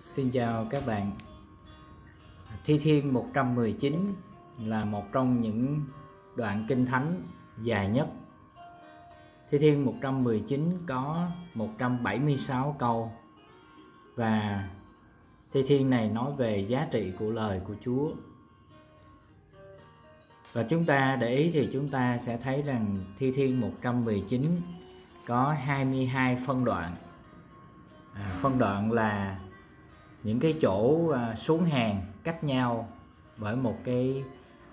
Xin chào các bạn. Thi Thiên 119 là một trong những đoạn kinh thánh dài nhất. Thi Thiên 119 có 176 câu và Thi Thiên này nói về giá trị của lời của Chúa. Và chúng ta để ý thì chúng ta sẽ thấy rằng Thi Thiên 119 có 22 phân đoạn. Phân đoạn là những cái chỗ xuống hàng cách nhau bởi một cái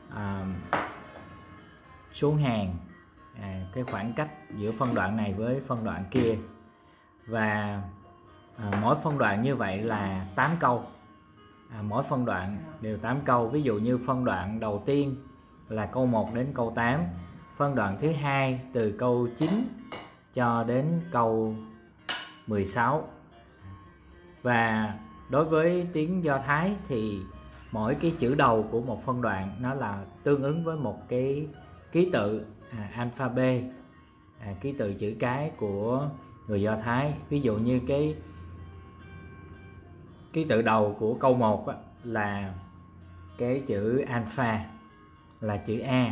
xuống hàng, cái khoảng cách giữa phân đoạn này với phân đoạn kia, và mỗi phân đoạn như vậy là 8 câu. Mỗi phân đoạn đều 8 câu. Ví dụ như phân đoạn đầu tiên là câu 1 đến câu 8, phân đoạn thứ hai từ câu 9 cho đến câu 16. Và đối với tiếng Do Thái thì mỗi cái chữ đầu của một phân đoạn nó là tương ứng với một cái ký tự alphabet, ký tự chữ cái của người Do Thái. Ví dụ như cái ký tự đầu của câu 1 là cái chữ alpha, là chữ A.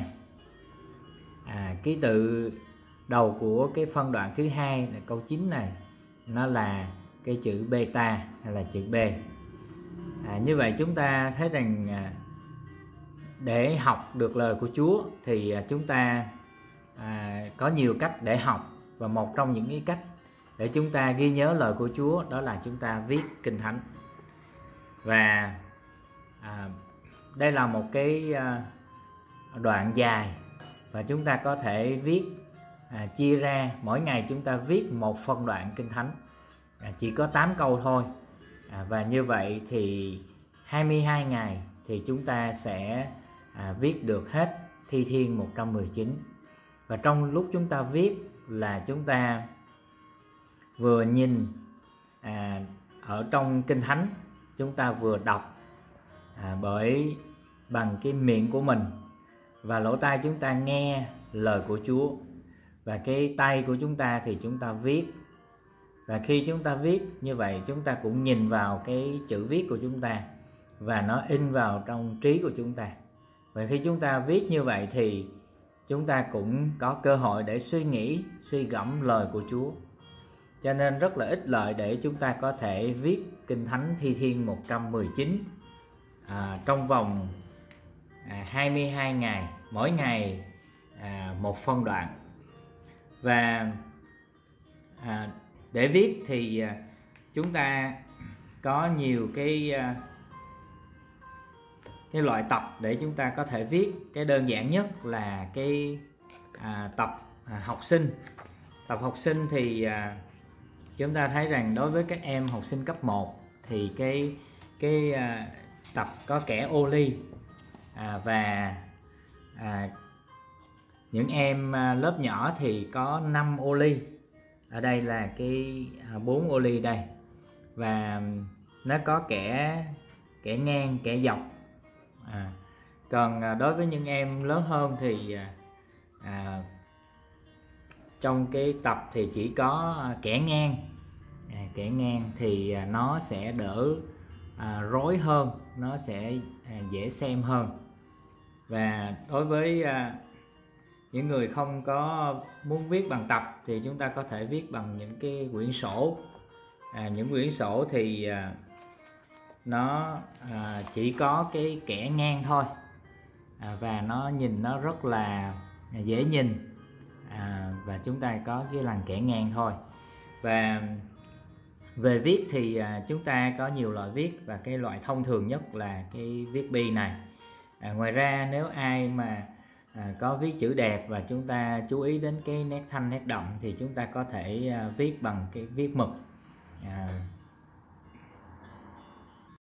Ký tự đầu của cái phân đoạn thứ hai là câu 9 này, nó là cái chữ beta hay là chữ B. Như vậy chúng ta thấy rằng để học được lời của Chúa thì chúng ta có nhiều cách để học, và một trong những cái cách để chúng ta ghi nhớ lời của Chúa đó là chúng ta viết kinh thánh. Và đây là một cái đoạn dài và chúng ta có thể viết chia ra, mỗi ngày chúng ta viết một phân đoạn kinh thánh, chỉ có 8 câu thôi. Và như vậy thì 22 ngày thì chúng ta sẽ viết được hết Thi Thiên 119. Và trong lúc chúng ta viết là chúng ta vừa nhìn ở trong kinh thánh, chúng ta vừa đọc bằng cái miệng của mình, và lỗ tai chúng ta nghe lời của Chúa, và cái tay của chúng ta thì chúng ta viết. Và khi chúng ta viết như vậy, chúng ta cũng nhìn vào cái chữ viết của chúng ta và nó in vào trong trí của chúng ta. Và khi chúng ta viết như vậy thì chúng ta cũng có cơ hội để suy nghĩ, suy gẫm lời của Chúa. Cho nên rất là ích lợi để chúng ta có thể viết kinh thánh Thi Thiên 119 trong vòng 22 ngày, mỗi ngày một phân đoạn. Và để viết thì chúng ta có nhiều cái loại tập để chúng ta có thể viết. Cái đơn giản nhất là cái tập học sinh. Tập học sinh thì chúng ta thấy rằng đối với các em học sinh cấp 1 thì cái tập có kẻ ô ly, và những em lớp nhỏ thì có 5 ô ly. Ở đây là cái 4 ô ly đây, và nó có kẻ ngang, kẻ dọc. Còn đối với những em lớn hơn thì trong cái tập thì chỉ có kẻ ngang. Kẻ ngang thì nó sẽ đỡ rối hơn, nó sẽ dễ xem hơn. Và đối với những người không có muốn viết bằng tập thì chúng ta có thể viết bằng những cái quyển sổ. Những quyển sổ thì nó chỉ có cái kẻ ngang thôi, và nó nhìn nó rất là dễ nhìn, và chúng ta có cái lằn kẻ ngang thôi. Và về viết thì chúng ta có nhiều loại viết, và cái loại thông thường nhất là cái viết bi này. Ngoài ra nếu ai mà có viết chữ đẹp và chúng ta chú ý đến cái nét thanh, nét đậm thì chúng ta có thể viết bằng cái viết mực.